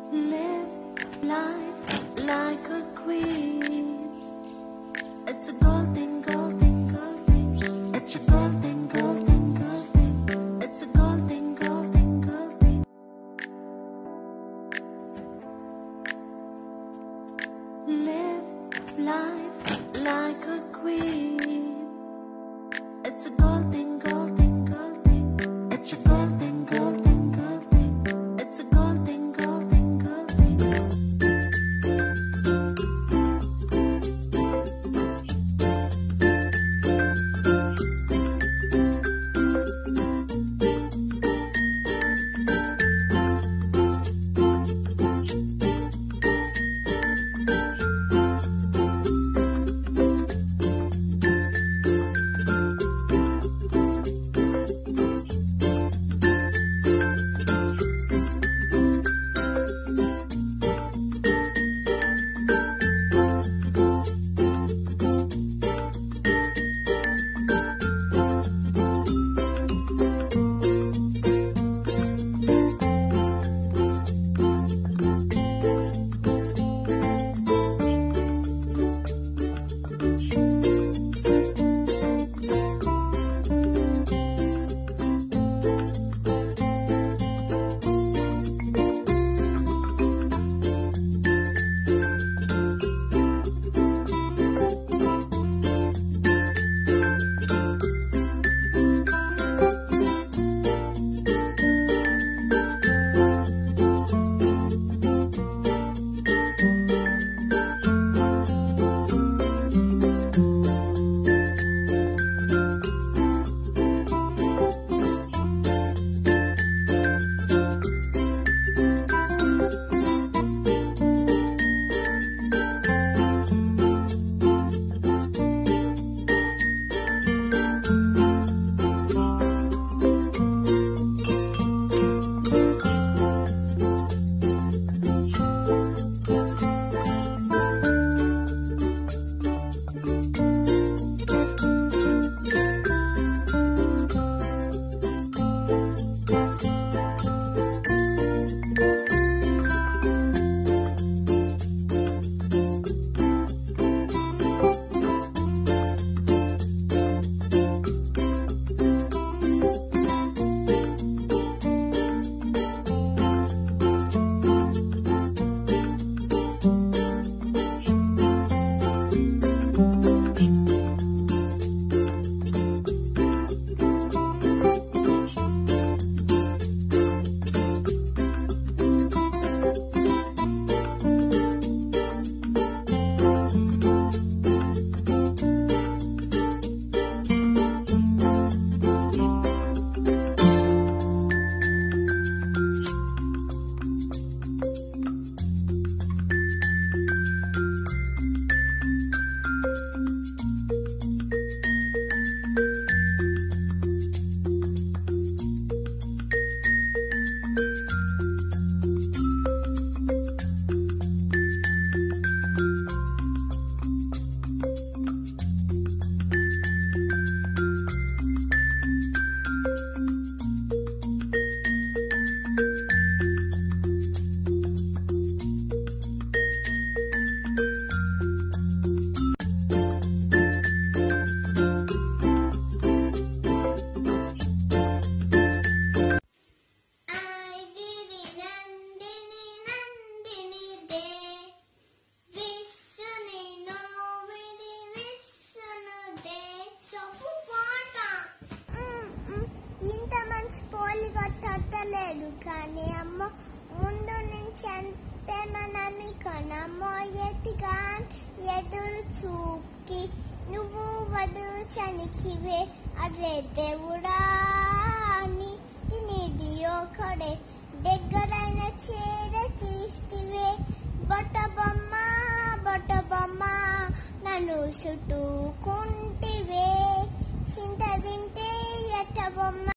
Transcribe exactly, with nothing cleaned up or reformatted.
Live life like a queen. It's a golden, golden, golden. It's a golden, golden, golden. It's a golden, golden, golden. Live life like a queen. It's a golden, golden, golden. It's a golden, golden, golden. It's a golden, golden, golden. కానీ అమ్మ ముందు నుంచి అంతేమనని కనమ్మో ఎతిగా ఎదురు చూకి నువ్వు వదుచనికివే అరే దేవుడా అని తినేది ఒకడే దగ్గరైన చేర తీస్తివే బొట్ట బొమ్మ బొట్ట బొమ్మ నన్ను చుట్టుకుంటివే సింత తింటే ఎట్ట బొమ్మ